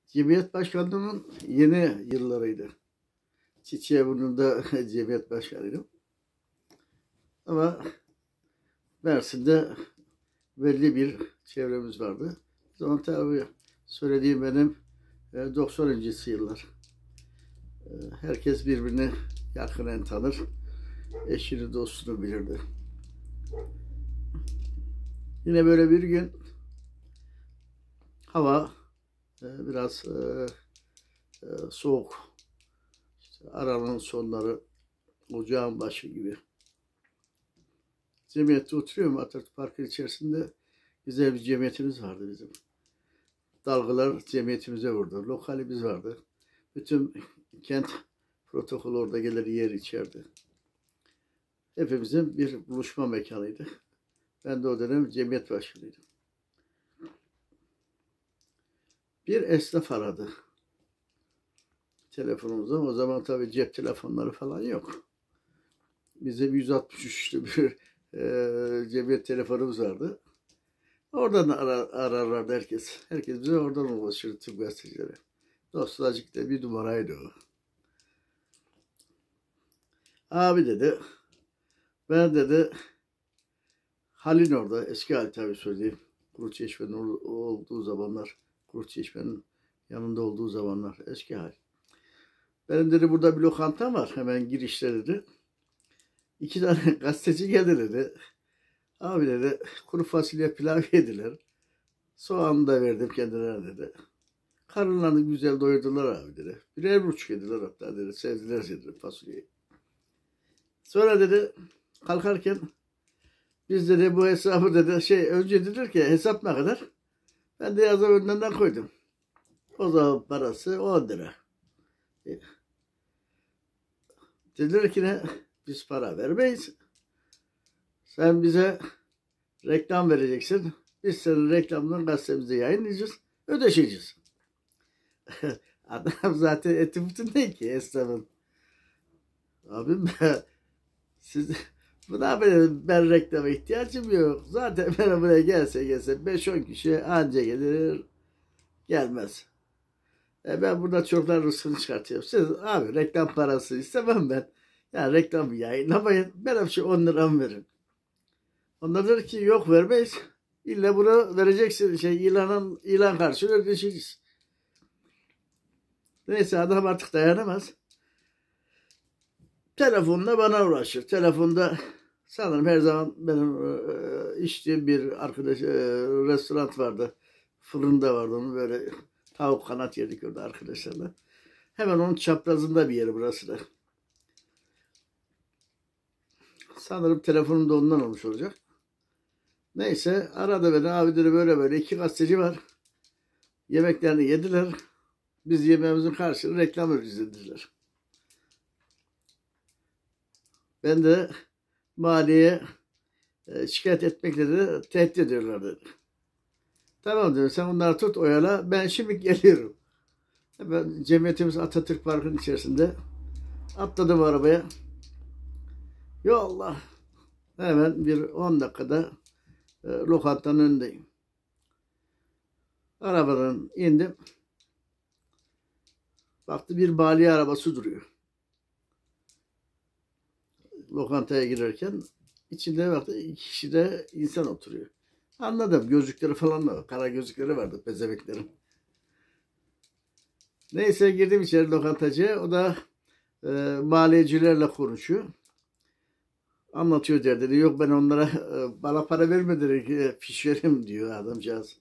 Cemiyet başkanlığının yeni yıllarıydı. Çiçeğiburnu'nda cemiyet başkanıydım. Ama Mersin'de belli bir çevremiz vardı. O zaman tabii söylediğim benim 90 öncesi yıllar. Herkes birbirini yakinen tanır. Eşini, dostunu bilirdi. Yine böyle bir gün hava biraz soğuk. İşte Aralık'ın sonları, ocağın başı gibi. Cemiyette oturuyorum. Atatürk Parkı içerisinde güzel bir cemiyetimiz vardı bizim. Dalgalar cemiyetimize vurdu. Lokalimiz vardı. Bütün kent protokolü orada gelir yer içerdi. Hepimizin bir buluşma mekanıydı. Ben de o dönem cemiyet başkanıydım. Bir esnaf aradı telefonumuza. O zaman tabii cep telefonları falan yok. Bizim 163'lü bir cemiyet telefonumuz vardı. Oradan ararlardı herkes. Herkes bize oradan ulaşırdı, tüm gazetecilere. Dostacık'ta bir numaraydı o. Abi dedi, ben dedi, Halin orada, eski Halil tabii söyleyeyim. Kuruçeşme'nin olduğu zamanlar, Kuruçeşme'nin yanında olduğu zamanlar, eski Halil. Benim dedi burada bir lokanta var, hemen girişte dedi. 2 tane gazeteci geldi dedi. Abi dedi, kuru fasulye pilav yediler. Soğanı da verdim kendilerine dedi. Karınlarını güzel doyurdular abi dedi. Birer buçuk yediler hatta dedi. Sevdiler dedi fasulyeyi. Sonra dedi kalkarken biz dedi bu hesabı dedi önce dediler ki hesap ne kadar? Ben de yazı önden koydum. O zaman parası 10 lira. Dediler ki ne? Biz para vermeyiz. Sen bize reklam vereceksin. Biz senin reklamını gazetemizde yayınlayacağız. Ödeşeceğiz. Adam zaten eti bütün değil ki esnafın. Abim siz bu ne yapayım? Ben reklama ihtiyacım yok. Zaten ben buraya gelse 5-10 kişi anca gelir. Gelmez. Ben burada çocuklar rızkını çıkartıyorum. Siz abi reklam parası istemem ben. Yani reklamı yayınlamayın. Ben bir 10 liramı verin. Onlar der ki yok vermeyiz. İlla bunu vereceksin. İlan karşılığı ödeşeceğiz. Neyse adam artık dayanamaz. Telefonla bana uğraşır. Telefonda sanırım her zaman benim içtiğim bir arkadaş restoran vardı. Fırında vardı onun böyle tavuk kanat yedik orada arkadaşlarla. Hemen onun çaprazında bir yeri burası da. Sanırım telefonum da ondan olmuş olacak. Neyse aradı beni abi dedi böyle 2 gazeteci var. Yemeklerini yediler. Biz yemeğimizin karşılığında reklam ödeyeceğiz dediler. Ben de maliyeye şikayet etmekle de tehdit ediyorlar dedi. Tamam dedim sen onları tut oyala ben şimdi geliyorum. Ben cemiyetimiz Atatürk Parkı'nın içerisinde atladım arabaya. Yallah. Hemen bir 10 dakikada lokantanın önündeyim. Arabadan indim. Baktı bir baliye arabası duruyor. Lokantaya girerken içinde baktı 2 kişi de insan oturuyor. Anladım. Gözlükleri falan da var. Kara gözlükleri vardı pezeveklerin. Neyse girdim içeri lokantacıya. O da maliyecilerle konuşuyor. Anlatıyor dedi. Yok ben onlara bana para vermediler fiş vereyim diyor adamcağız.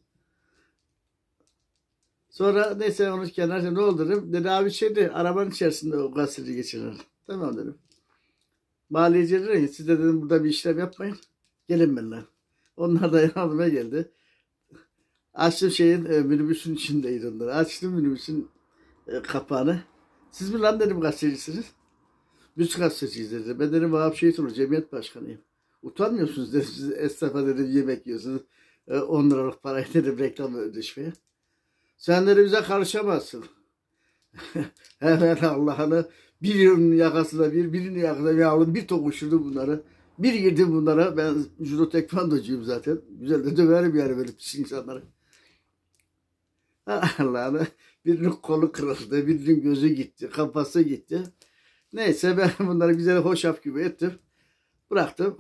Sonra neyse onu kenarda ne oldu dedim. Dedi abi arabanın içerisinde o gazeteci geçirir. Tamam dedim. Maliyeci dedi ki siz de dedim burada bir işlem yapmayın. Gelin benimle. Onlar da yanıma geldi. Açtım minibüsün içindeydi onlar. Açtım minibüsün kapağını. Siz mi lan dedim gazetecisiniz? Biz gazeteciyiz dedi. Ben dedim Vahap Şehit olur cemiyet başkanıyım. Utanmıyorsunuz dedim siz esnafa dedim yemek yiyorsunuz. 10 liralık parayı dedim reklam ödeşmeye. Sen dedi bize karışamazsın. Hemen Allah'ını birinin yakasına birinin yakasına bir aldım bir tokuşturdu bunları. Bir girdim bunlara ben judo tekvandocuyum zaten. Güzel de döverim yani böyle pis insanları. Allah'ını, birinin kolu kırıldı, birinin gözü gitti, kafası gitti. Neyse ben bunları güzel hoşaf gibi ettim. Bıraktım.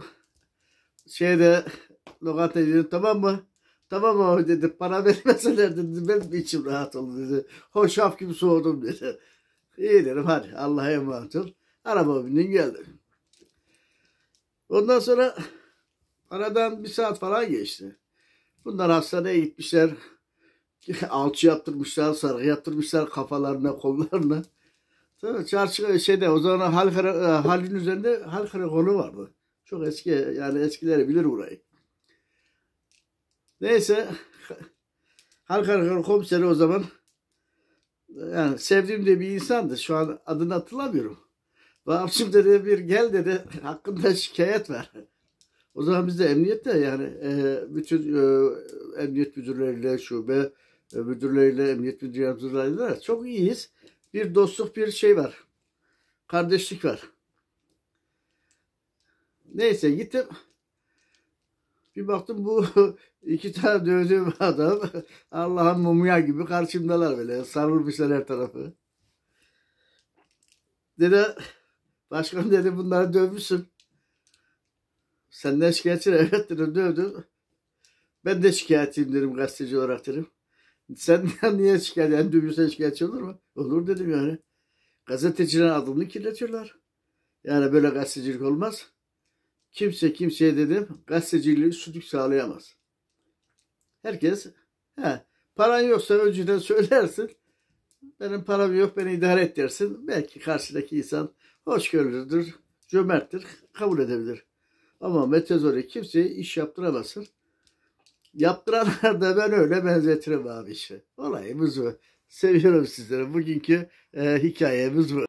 Lokantaya dedim, tamam mı? Tamam abi dedi. Para vermeseler dedi. Ben içim rahat oldu dedi. Hoşaf gibi soğudum dedi. İyi dedim, hadi Allah'a emanet ol. Araba bindim geldim. Ondan sonra aradan bir saat falan geçti. Bunlar hastaneye gitmişler. Alçı yaptırmışlar, sargı yaptırmışlar kafalarına, kollarına. Sonra çarşı o zaman halin üzerinde hal karakolu vardı. Çok eski, yani eskileri bilir burayı. Neyse hal karakolu komiseri o zaman, yani sevdiğim de bir insandı. Şu an adını hatırlamıyorum. Vahapçım dedi, bir gel dedi, hakkında şikayet ver. O zaman biz de emniyette, yani bütün emniyet müdürleriyle, şube müdürleriyle, emniyet müdür yardımcılarıyla çok iyiyiz. Bir dostluk, bir şey var. Kardeşlik var. Neyse gittim. Bir baktım bu iki tane dövdüğüm adam Allah'ın mumya gibi karşımdalar böyle. Sarılmışlar her tarafı. Dedi, başkanım dedi, bunları dövmüşsün. Senden şikayetçi? Evet dedim, dövdüm. Ben de şikayetçiyim dedim, gazeteci olarak dedim. Senden niye şikayet? Yani dövmüşsen şikayetçi olur mu? Olur dedim yani. Gazetecilerin adını kirletiyorlar. Yani böyle gazetecilik olmaz. Kimse kimseye dedim gazeteciliği üstünlük sağlayamaz. Herkes paran yoksa önceden söylersin. Benim param yok, beni idare et dersin. Belki karşıdaki insan hoşgörülüdür, cömerttir, kabul edebilir. Ama metozori kimseye iş yaptıramazsın. Yaptıranlar da ben öyle benzetirim abi işte. Olayımız bu. Seviyorum sizleri. Bugünkü hikayemiz bu.